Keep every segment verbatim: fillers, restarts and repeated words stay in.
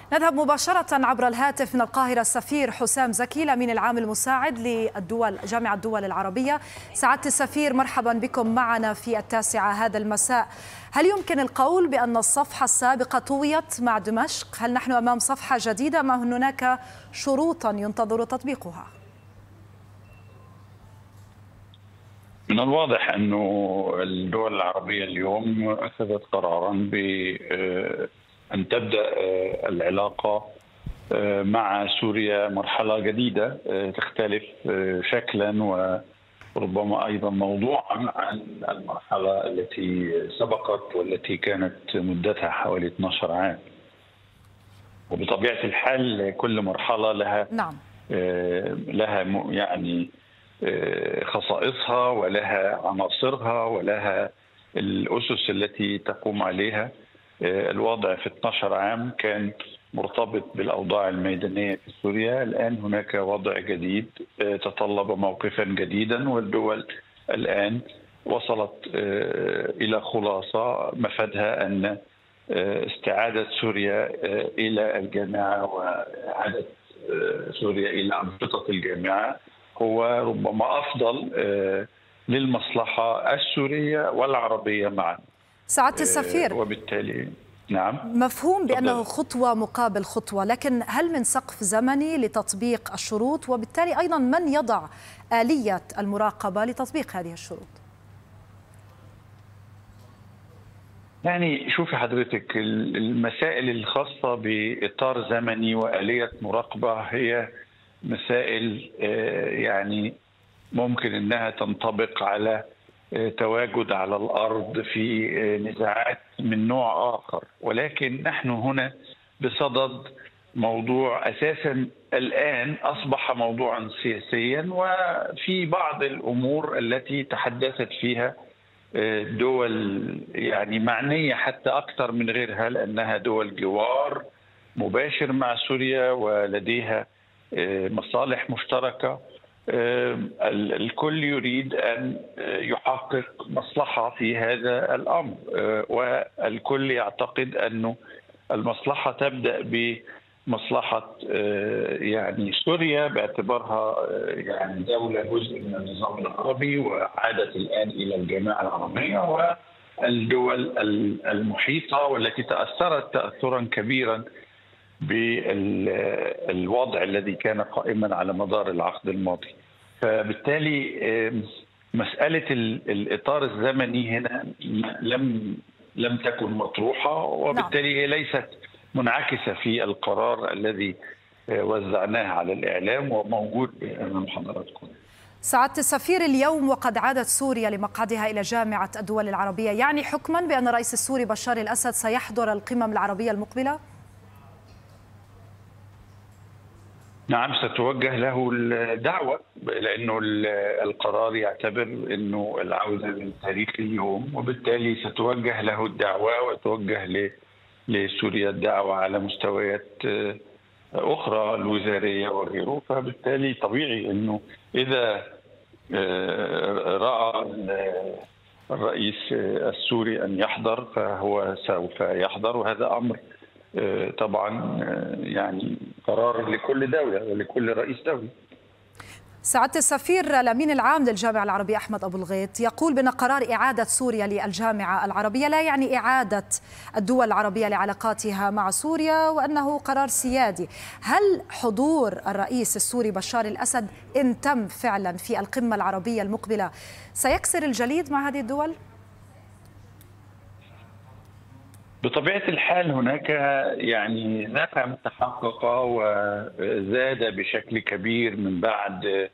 نذهب مباشرة عبر الهاتف من القاهرة السفير حسام زكي الأمين العام المساعد للدول جامعة الدول العربية. سعادة السفير، مرحبا بكم معنا في التاسعة هذا المساء. هل يمكن القول بأن الصفحة السابقة طويت مع دمشق؟ هل نحن أمام صفحة جديدة أم هناك شروطا ينتظر تطبيقها؟ من الواضح أنه الدول العربية اليوم أخذت قرارا بأن تبدأ العلاقة مع سوريا مرحلة جديدة تختلف شكلا وربما أيضا موضوعا عن المرحلة التي سبقت والتي كانت مدتها حوالي اثني عشر عام. وبطبيعة الحال كل مرحلة لها نعم. لها يعني خصائصها ولها عناصرها ولها الأسس التي تقوم عليها. الوضع في اثني عشر عام كان مرتبط بالأوضاع الميدانية في سوريا، الآن هناك وضع جديد تطلب موقفا جديدا، والدول الآن وصلت إلى خلاصة مفادها أن استعادة سوريا إلى الجامعة وإعادة سوريا إلى أنشطة الجامعة هو ربما أفضل للمصلحة السورية والعربية معا. سعادة السفير، وبالتالي نعم مفهوم بأنه خطوة مقابل خطوة، لكن هل من سقف زمني لتطبيق الشروط؟ وبالتالي أيضا من يضع آلية المراقبة لتطبيق هذه الشروط؟ يعني شوفي حضرتك، المسائل الخاصة بإطار زمني وآلية مراقبة هي مسائل يعني ممكن أنها تنطبق على تواجد على الأرض في نزاعات من نوع آخر، ولكن نحن هنا بصدد موضوع أساسا الآن أصبح موضوعا سياسيا، وفي بعض الأمور التي تحدثت فيها دول يعني معنية حتى أكثر من غيرها، لأنها دول جوار مباشر مع سوريا ولديها مصالح مشتركة. الكل يريد أن يحقق مصلحة في هذا الأمر، والكل يعتقد أن المصلحة تبدأ بمصلحة يعني سوريا باعتبارها يعني دولة جزء من النظام العربي وعادت الآن إلى الجامعة العربية والدول المحيطة والتي تأثرت تأثرا كبيرا بالوضع الذي كان قائما على مدار العقد الماضي. فبالتالي مسألة الإطار الزمني هنا لم لم تكن مطروحة، وبالتالي ليست منعكسة في القرار الذي وزعناه على الإعلام وموجود أمام حضراتكم. سعادة السفير، اليوم وقد عادت سوريا لمقعدها إلى جامعة الدول العربية، يعني حكما بأن الرئيس السوري بشار الأسد سيحضر القمم العربية المقبلة؟ نعم، ستوجه له الدعوة، لأنه القرار يعتبر أنه العودة من تاريخ اليوم، وبالتالي ستوجه له الدعوة وتوجه لسوريا الدعوة على مستويات أخرى الوزارية وغيره. فبالتالي طبيعي أنه إذا رأى الرئيس السوري أن يحضر فهو سوف يحضر، وهذا أمر طبعا يعني قرار لكل دولة ولكل رئيس دولة. سعادة السفير، الأمين العام للجامعة العربية أحمد أبو الغيط يقول بأن قرار إعادة سوريا للجامعة العربية لا يعني إعادة الدول العربية لعلاقاتها مع سوريا، وأنه قرار سيادي. هل حضور الرئيس السوري بشار الأسد إن تم فعلا في القمة العربية المقبلة سيكسر الجليد مع هذه الدول؟ بطبيعة الحال هناك يعني نفع تحقق وزاد بشكل كبير من بعد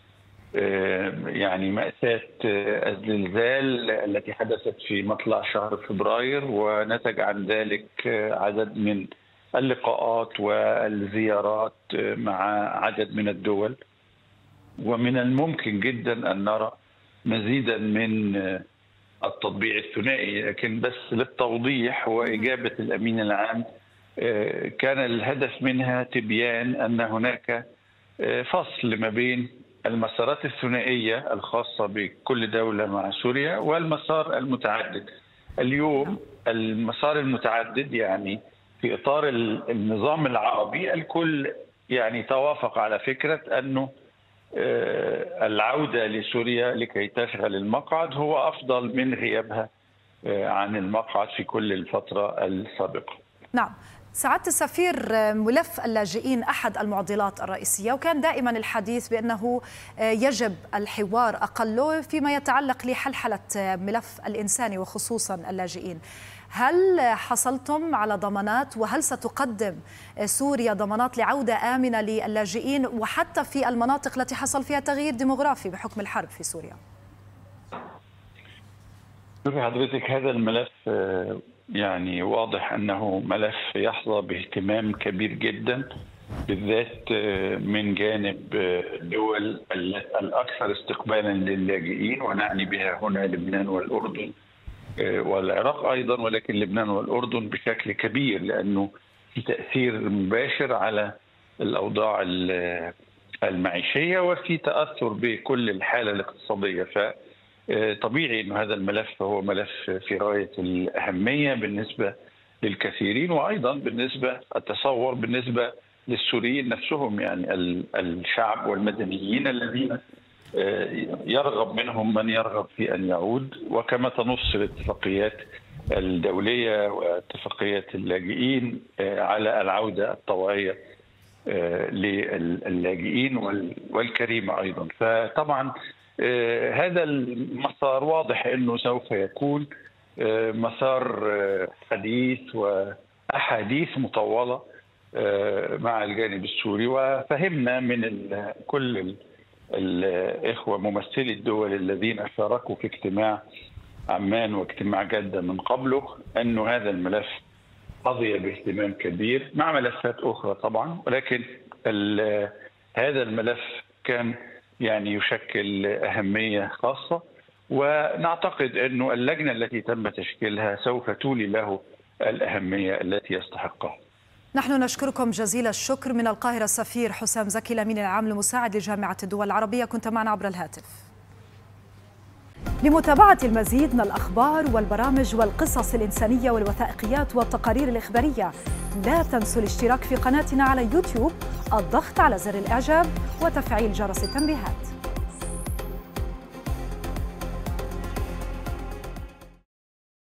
يعني مأساة الزلزال التي حدثت في مطلع شهر فبراير، ونتج عن ذلك عدد من اللقاءات والزيارات مع عدد من الدول، ومن الممكن جدا أن نرى مزيدا من التطبيع الثنائي. لكن بس للتوضيح وإجابة الأمين العام، كان الهدف منها تبيان أن هناك فصل ما بين المسارات الثنائية الخاصة بكل دولة مع سوريا والمسار المتعدد. اليوم المسار المتعدد يعني في اطار النظام العربي الكل يعني توافق على فكره انه العوده لسوريا لكي تشغل المقعد هو افضل من غيابها عن المقعد في كل الفتره السابقه. نعم. سعادة السفير، ملف اللاجئين أحد المعضلات الرئيسية، وكان دائما الحديث بأنه يجب الحوار أقله فيما يتعلق لحلحلة ملف الإنساني وخصوصا اللاجئين. هل حصلتم على ضمانات، وهل ستقدم سوريا ضمانات لعودة آمنة للاجئين وحتى في المناطق التي حصل فيها تغيير ديموغرافي بحكم الحرب في سوريا؟ شوفي حضرتك، هذا الملف يعني واضح أنه ملف يحظى باهتمام كبير جدا، بالذات من جانب الدول الأكثر استقبالا للاجئين، ونعني بها هنا لبنان والأردن والعراق أيضا، ولكن لبنان والأردن بشكل كبير لأنه في تأثير مباشر على الأوضاع المعيشية وفي تأثر بكل الحالة الاقتصادية. ف طبيعي أن هذا الملف هو ملف في غاية الأهمية بالنسبة للكثيرين، وأيضا بالنسبة أتصور بالنسبة للسوريين نفسهم، يعني الشعب والمدنيين الذين يرغب منهم من يرغب في أن يعود، وكما تنص الاتفاقيات الدولية واتفاقيات اللاجئين على العودة الطوعية للاجئين والكريمة أيضا. فطبعا هذا المسار واضح أنه سوف يكون مسار حديث وأحاديث مطولة مع الجانب السوري، وفهمنا من كل الإخوة ممثلي الدول الذين شاركوا في اجتماع عمان واجتماع جدة من قبله أنه هذا الملف قضي باهتمام كبير مع ملفات أخرى طبعا، ولكن هذا الملف كان يعني يشكل أهمية خاصة، ونعتقد أنه اللجنة التي تم تشكيلها سوف تولي له الأهمية التي يستحقها. نحن نشكركم جزيل الشكر من القاهرة السفير حسام زكي الأمين العام المساعد لجامعة الدول العربية، كنت معنا عبر الهاتف. لمتابعة المزيد من الأخبار والبرامج والقصص الإنسانية والوثائقيات والتقارير الإخبارية، لا تنسوا الاشتراك في قناتنا على يوتيوب، الضغط على زر الإعجاب وتفعيل جرس التنبيهات.